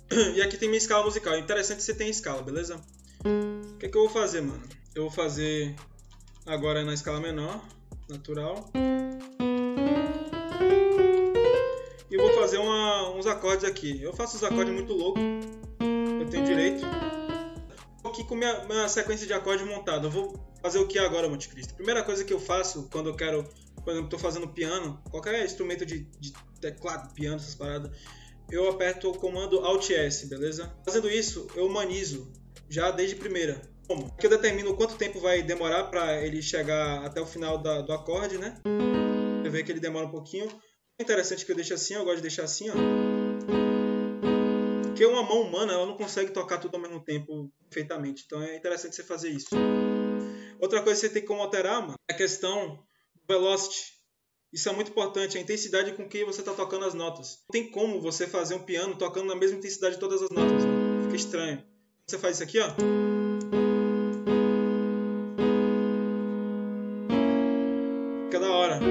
E aqui tem minha escala musical. É interessante que você tem escala, beleza? O que é que eu vou fazer, mano? Eu vou fazer agora na escala menor, natural. E vou fazer uns acordes aqui. Eu faço os acordes muito loucos. Eu tenho direito. Estou aqui com minha sequência de acordes montada. Eu vou fazer o que agora, Monte Cristo? Primeira coisa que eu faço quando eu quero, por exemplo, estou fazendo piano, qualquer instrumento de teclado, piano, essas paradas, eu aperto o comando Alt-S, beleza? Fazendo isso, eu humanizo já desde primeira. Como? Porque eu determino quanto tempo vai demorar para ele chegar até o final do acorde, né? Você vê que ele demora um pouquinho. É interessante que eu deixe assim, eu gosto de deixar assim, ó. Porque uma mão humana, ela não consegue tocar tudo ao mesmo tempo perfeitamente. Então é interessante você fazer isso. Outra coisa que você tem como alterar, mano, é a questão do velocity. Isso é muito importante, a intensidade com que você está tocando as notas. Não tem como você fazer um piano tocando na mesma intensidade de todas as notas, mano. Fica estranho. Você faz isso aqui, ó. Fica da hora.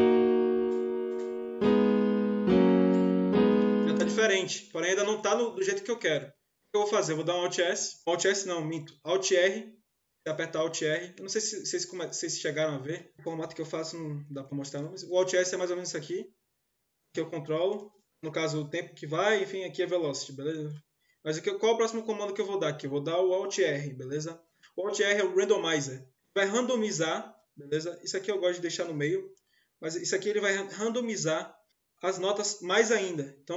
Já tá diferente, porém ainda não tá do jeito que eu quero. O que eu vou fazer? Eu vou dar um Alt-S. Alt-S não, minto. Alt-R. Apertar Alt-R. Eu não sei se vocês chegaram a ver. O formato que eu faço não dá para mostrar não, mas o Alt-S é mais ou menos isso aqui, que eu controlo. No caso, o tempo que vai, enfim, aqui é Velocity, beleza? Mas aqui, qual é o próximo comando que eu vou dar aqui? Eu vou dar o Alt-R, beleza? O Alt-R é o Randomizer. Vai randomizar, beleza? Isso aqui eu gosto de deixar no meio, mas isso aqui ele vai randomizar as notas mais ainda. Então...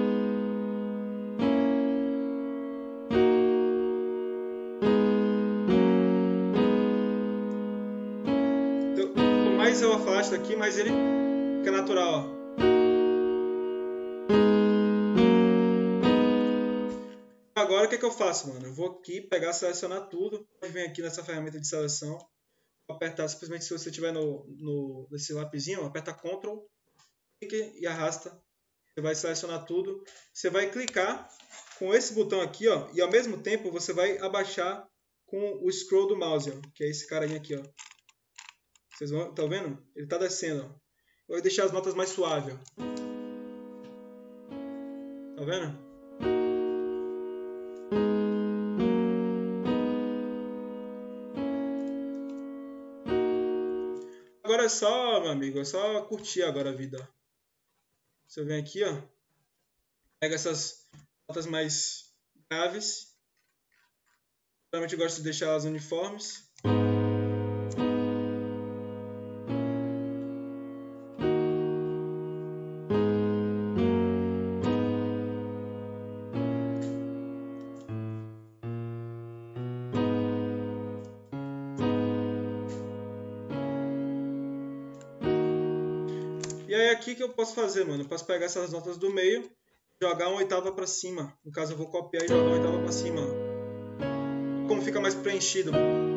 mais eu afasto aqui, mais ele fica natural, ó. Agora o que é que eu faço, mano? Eu vou aqui pegar, selecionar tudo. Vem aqui nessa ferramenta de seleção. Vou apertar simplesmente, se você estiver nesse lapisinho, aperta Ctrl, clique e arrasta. Você vai selecionar tudo. Você vai clicar com esse botão aqui, ó, e ao mesmo tempo você vai abaixar com o scroll do mouse, ó, que é esse carinha aqui, ó. Vocês estão vendo? Ele está descendo, ó. Eu vou deixar as notas mais suaves, ó. Tá vendo? Agora é só, meu amigo, é só curtir agora a vida. Você vem aqui, ó, pega essas notas mais graves. Geralmente eu gosto de deixar elas uniformes. E aí aqui que eu posso fazer, mano? Eu posso pegar essas notas do meio, jogar uma oitava pra cima. No caso eu vou copiar e jogar uma oitava pra cima. Como fica mais preenchido.